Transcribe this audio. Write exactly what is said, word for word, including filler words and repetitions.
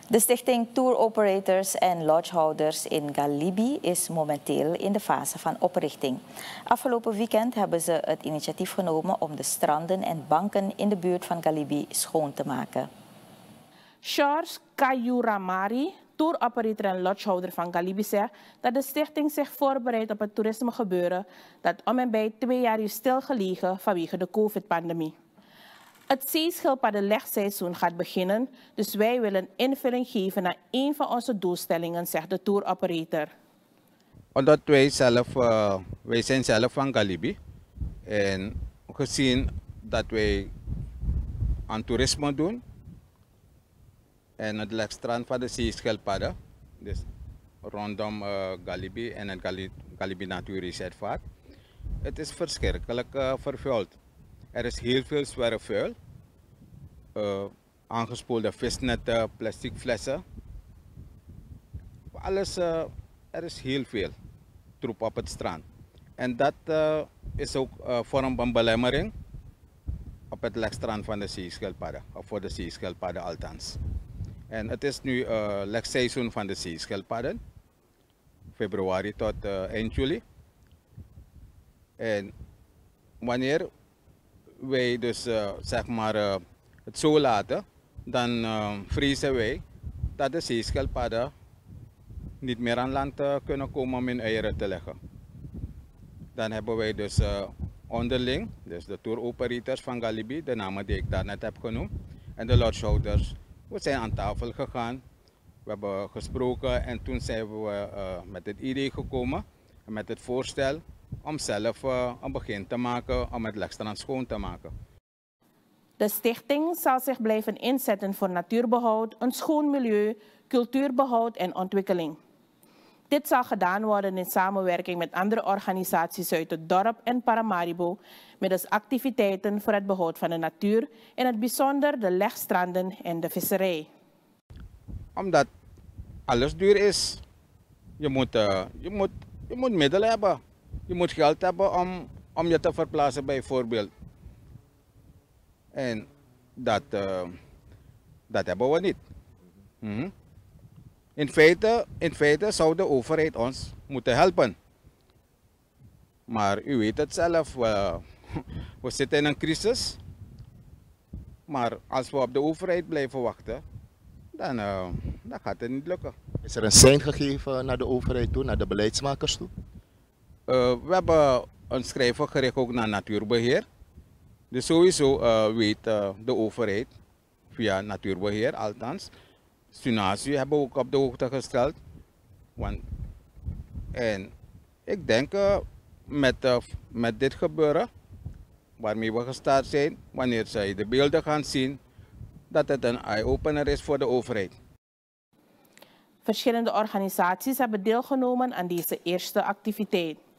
De Stichting Touroperators en enlogdehouders in Galibi is momenteel in de fase van oprichting. Afgelopen weekend hebben ze het initiatief genomen om de stranden en banken in de buurt van Galibi schoon te maken. Charles Kayuramari, touroperator en lodgehouder van Galibi, zegt dat de stichting zich voorbereidt op het toerismegebeuren dat om en bij twee jaar is stilgelegen vanwege de COVID-pandemie. Het zeeschildpaddenlegseizoen gaat beginnen, dus wij willen invulling geven naar een van onze doelstellingen, zegt de touroperator. Omdat wij zelf, uh, wij zijn zelf van Galibi en gezien dat wij aan toerisme doen en het legstrand van de zeeschildpadden, dus rondom uh, Galibi en het Gali Galibi Natuurreservaat, het is verschrikkelijk uh, vervuild. Er is heel veel zwerfvuil, uh, aangespoelde visnetten, plastic flessen. Alles, uh, er is heel veel troep op het strand. En dat uh, is ook uh, vorm van belemmering op het legstrand van de zeeschildpadden, of voor de zeeschildpadden althans. En het is nu uh, legseizoen van de zeeschildpadden, februari tot uh, eind juli. En wanneer wij dus uh, zeg maar uh, het zo laten, dan uh, vrezen wij dat de zeeschildpadden niet meer aan land uh, kunnen komen om hun eieren te leggen. Dan hebben wij dus uh, onderling, dus de touroperators van Galibi, de namen die ik daarnet heb genoemd, en de lodgehouders. We zijn aan tafel gegaan, we hebben gesproken en toen zijn we uh, met het idee gekomen, met het voorstel om zelf uh, een begin te maken om het legstrand schoon te maken. De stichting zal zich blijven inzetten voor natuurbehoud, een schoon milieu, cultuurbehoud en ontwikkeling. Dit zal gedaan worden in samenwerking met andere organisaties uit het dorp en Paramaribo, middels activiteiten voor het behoud van de natuur, in het bijzonder de legstranden en de visserij. Omdat alles duur is, je moet, uh, je moet, je moet middelen hebben. Je moet geld hebben om, om je te verplaatsen bijvoorbeeld. En dat, uh, dat hebben we niet. Mm-hmm. in, feite, in feite zou de overheid ons moeten helpen. Maar u weet het zelf, we, we zitten in een crisis. Maar als we op de overheid blijven wachten, dan, uh, dan gaat het niet lukken. Is er een sein gegeven naar de overheid toe, naar de beleidsmakers toe? Uh, we hebben een schrijven gericht ook naar natuurbeheer. Dus sowieso uh, weet uh, de overheid, via natuurbeheer althans, Sunasie hebben we ook op de hoogte gesteld. Want, en ik denk uh, met, uh, met dit gebeuren, waarmee we gestart zijn, wanneer zij de beelden gaan zien, dat het een eye-opener is voor de overheid. Verschillende organisaties hebben deelgenomen aan deze eerste activiteit.